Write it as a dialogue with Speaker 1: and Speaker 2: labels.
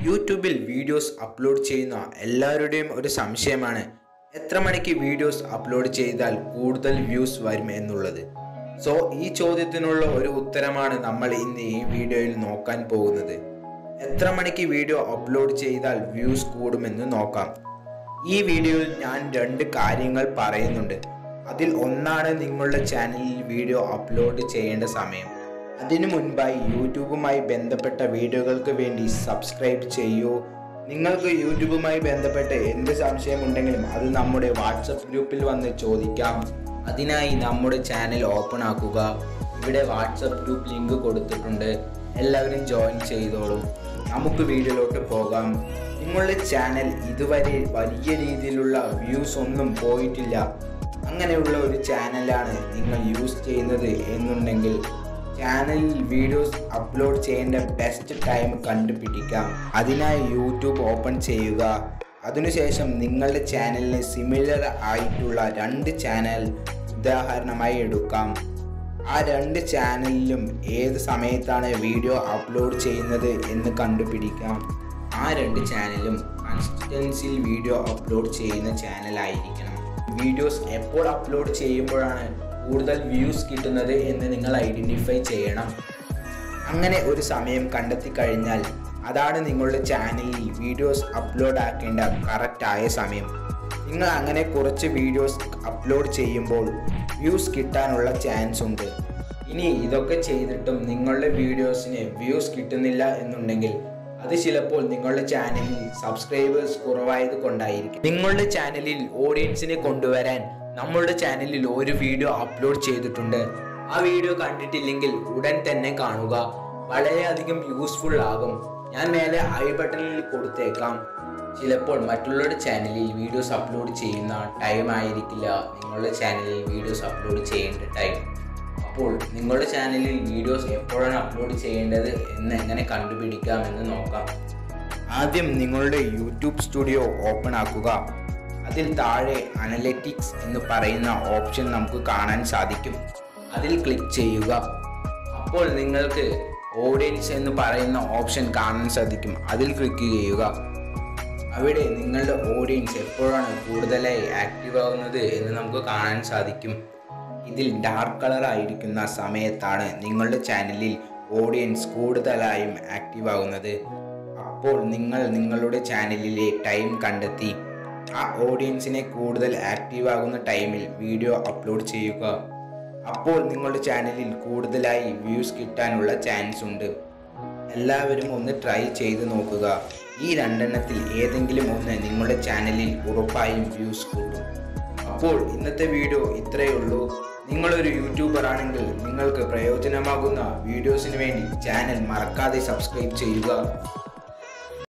Speaker 1: യൂട്യൂബിൽ videos upload ചെയ്യുന്ന എല്ലാവരുടെയും ഒരു സംശയമാണ് എത്ര മണിക്ക് വീഡിയോസ് അപ്ലോഡ് ചെയ്താൽ കൂടുതൽ വ്യൂസ് വരും എന്നുള്ളത്. സോ ഈ ചോദ്യത്തിനുള്ള ഒരു ഉത്തരമാണ് നമ്മൾ ഇന്ന് ഈ വീഡിയോയിൽ നോക്കാൻ പോകുന്നത്. എത്ര മണിക്ക് വീഡിയോ അപ്ലോഡ് ചെയ്താൽ വ്യൂസ് കൂടുമെന്ന് നോക്കാം. ഈ വീഡിയോയിൽ ഞാൻ 2 കാര്യങ്ങൾ പറയുന്നുണ്ട്. അതിൽ ഒന്നാണ് നിങ്ങളുടെ ചാനലിൽ വീഡിയോ അപ്ലോഡ് ചെയ്യേണ്ട സമയം. അതിനു മുൻപായി യൂട്യൂബുമായി ബന്ധപ്പെട്ട വീഡിയോകൾക്ക് വേണ്ടി സബ്സ്ക്രൈബ് ചെയ്യൂ. നിങ്ങൾക്ക് യൂട്യൂബുമായി ബന്ധപ്പെട്ട് എന്ത് സംശയമുണ്ടെങ്കിലും അത് നമ്മുടെ വാട്സപ്പ് ഗ്രൂപ്പിൽ വന്ന് ചോദിക്കാം. അതിനായി നമ്മുടെ ചാനൽ ഓപ്പൺ ആക്കുക. ഇവിടെ വാട്സപ്പ് ഗ്രൂപ്പ് ലിങ്ക് കൊടുത്തിട്ടുണ്ട്. എല്ലാവരും ജോയിൻ ചെയ്തോളൂ. നമുക്ക് വീഡിയോയിലോട്ട് പോകാം. നിങ്ങളുടെ ചാനൽ ഇതുവരെ വലിയ രീതിയിലുള്ള വ്യൂസ് ഒന്നും പോയിട്ടില്ല, അങ്ങനെയുള്ള ഒരു ചാനലാണ് നിങ്ങൾ യൂസ് ചെയ്യുന്നത് എന്നുണ്ടെങ്കിൽ ചാനലിൽ വീഡിയോസ് അപ്ലോഡ് ചെയ്യേണ്ട ബെസ്റ്റ് ടൈം കണ്ടുപിടിക്കാം. അതിനായി യൂട്യൂബ് ഓപ്പൺ ചെയ്യുക. അതിനുശേഷം നിങ്ങളുടെ ചാനലിന് സിമിലർ ആയിട്ടുള്ള 2 ചാനൽ ഉദാഹരണമായി എടുക്കാം. ആ 2 ചാനലിലും ഏത് സമയത്താണ് വീഡിയോ അപ്ലോഡ് ചെയ്യുന്നത് എന്ന് കണ്ടുപിടിക്കാം. ആ 2 ചാനലും കൺസിസ്റ്റൻസിയിൽ വീഡിയോ അപ്ലോഡ് ചെയ്യുന്ന ചാനലായിരിക്കണം. വീഡിയോസ് എപ്പോൾ അപ്ലോഡ് ചെയ്യുമ്പോഴാണ് കൂടുതൽ വ്യൂസ് കിട്ടുന്നത് എന്ന് നിങ്ങൾ ഐഡൻറ്റിഫൈ ചെയ്യണം. അങ്ങനെ ഒരു സമയം കണ്ടെത്തി കഴിഞ്ഞാൽ അതാണ് നിങ്ങളുടെ ചാനലിൽ വീഡിയോസ് അപ്ലോഡ് ആക്കേണ്ട കറക്റ്റായ സമയം. നിങ്ങൾ അങ്ങനെ കുറച്ച് വീഡിയോസ് അപ്ലോഡ് ചെയ്യുമ്പോൾ വ്യൂസ് കിട്ടാനുള്ള ചാൻസ് ഉണ്ട്. ഇനി ഇതൊക്കെ ചെയ്തിട്ടും നിങ്ങളുടെ വീഡിയോസിന് വ്യൂസ് കിട്ടുന്നില്ല എന്നുണ്ടെങ്കിൽ അത് ചിലപ്പോൾ നിങ്ങളുടെ ചാനലിൽ സബ്സ്ക്രൈബേഴ്സ് കുറവായത് കൊണ്ടായിരിക്കും. നിങ്ങളുടെ ചാനലിൽ ഓഡിയൻസിനെ കൊണ്ടുവരാൻ നമ്മളുടെ ചാനലിൽ ഒരു വീഡിയോ അപ്ലോഡ് ചെയ്തിട്ടുണ്ട്. ആ വീഡിയോ കണ്ടിട്ടില്ലെങ്കിൽ ഉടൻ തന്നെ കാണുക. വളരെയധികം യൂസ്ഫുൾ ആകും. ഞാൻ മേലെ ഐ ബട്ടണിൽ കൊടുത്തേക്കാം. ചിലപ്പോൾ മറ്റുള്ളവരുടെ ചാനലിൽ വീഡിയോസ് അപ്ലോഡ് ചെയ്യുന്ന ടൈം ആയിരിക്കില്ല നിങ്ങളുടെ ചാനലിൽ വീഡിയോസ് അപ്ലോഡ് ചെയ്യേണ്ട ടൈം. അപ്പോൾ നിങ്ങളുടെ ചാനലിൽ വീഡിയോസ് എപ്പോഴാണ് അപ്ലോഡ് ചെയ്യേണ്ടത് എന്ന് എങ്ങനെ കണ്ടുപിടിക്കാമെന്ന് നോക്കാം. ആദ്യം നിങ്ങളുടെ യൂട്യൂബ് സ്റ്റുഡിയോ ഓപ്പൺ ആക്കുക. അതിൽ താഴെ അനലിറ്റിക്സ് എന്ന് പറയുന്ന ഓപ്ഷൻ നമുക്ക് കാണാൻ സാധിക്കും. അതിൽ ക്ലിക്ക് ചെയ്യുക. അപ്പോൾ നിങ്ങൾക്ക് ഓഡിയൻസ് എന്ന് പറയുന്ന ഓപ്ഷൻ കാണാൻ സാധിക്കും. അതിൽ ക്ലിക്ക് ചെയ്യുക. അവിടെ നിങ്ങളുടെ ഓഡിയൻസ് എപ്പോഴാണ് കൂടുതലായി ആക്റ്റീവ് ആകുന്നത് എന്ന് നമുക്ക് കാണാൻ സാധിക്കും. ഇതിൽ ഡാർക്ക് കളർ ആയിരിക്കുന്ന സമയത്താണ് നിങ്ങളുടെ ചാനലിൽ ഓഡിയൻസ് കൂടുതലായും ആക്റ്റീവ് ആകുന്നത്. അപ്പോൾ നിങ്ങൾ നിങ്ങളുടെ ചാനലിലെ ടൈം കണ്ടെത്തി ആ ഓഡിയൻസിനെ കൂടുതൽ ആക്റ്റീവ് ആകുന്ന ടൈമിൽ വീഡിയോ അപ്ലോഡ് ചെയ്യുക. അപ്പോൾ നിങ്ങളുടെ ചാനലിൽ കൂടുതലായി വ്യൂസ് കിട്ടാനുള്ള ചാൻസ് ഉണ്ട്. എല്ലാവരും ഒന്ന് ട്രൈ ചെയ്ത് നോക്കുക. ഈ 2 എണ്ണത്തിൽ ഏതെങ്കിലും ഒന്ന് നിങ്ങളുടെ ചാനലിൽ ഉറപ്പായും വ്യൂസ് കൂട്ടും. അപ്പോൾ ഇന്നത്തെ വീഡിയോ ഇത്രയേ ഉള്ളൂ. നിങ്ങളൊരു യൂട്യൂബർ ആണെങ്കിൽ നിങ്ങൾക്ക് പ്രയോജനമാകുന്ന വീഡിയോസിന് വേണ്ടി ചാനൽ മറക്കാതെ സബ്സ്ക്രൈബ് ചെയ്യുക.